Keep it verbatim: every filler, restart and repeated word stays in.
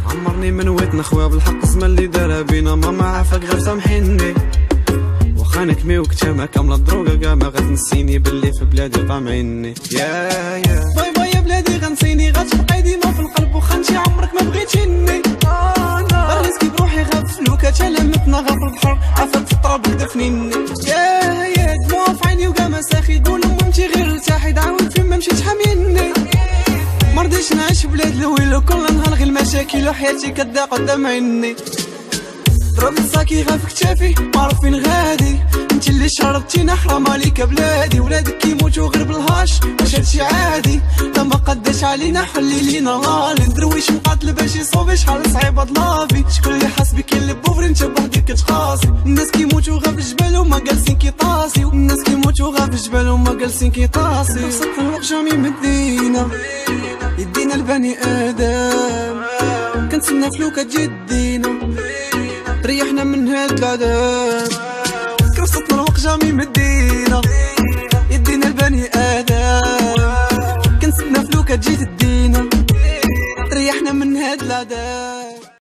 عمرني من ويتنا خويا بالحق زمان اللي دارها بينا، ماما عافاك غير سامحيني، واخا نكمي وكتامة كاملة الدروغة كاع ما غتنسيني باللي في بلادي طامعيني. يا يا باي باي يا بلادي غنسيني، غتبقاي ديما في القلب واخا انتي عمرك ما بغيتيني. غنسكي بروحي غنفلوك تلمتنا غا في البحر، عافاك في التراب دفنيني. يا يا دموع في عيني وكاع مساخي، قول امتي غير ارتاحي، دعاوت فين ما مشيت حاميني. مرضيش نعيش بلاد الويل وكل نهار غير المشاكل وحياتي كتضيق قدام عيني. ضرب الصاكي غا في كتافي معرف فين غادي، انت اللي شربتينا حرام عليك بلادي، ولادك كيموتو غير بالهاش واش هادشي عادي؟ لما قداش علينا حلي لينا لالي، ندرويش مقاتل باش يصوبي شحال صعيب هاد لافي، شكون اللي حاس بك اللي بوفري انت بوحدك كتقاسي. الناس كيموتو غا في الجبال وما جالسين كيطاسيو، الناس كيموتو غا في الجبال وما جالسين كيطاسيو. وسط الوقت جامي مدينا يدينا البني ادم، كنتسنى فلوكة تجي دينا تريحنا من هاد العذاب. كرصتنا الوقت جامي مدينا يدينا البني ادم، كنتسنى فلوكة تجي تدينا تريحنا من هاد العذاب.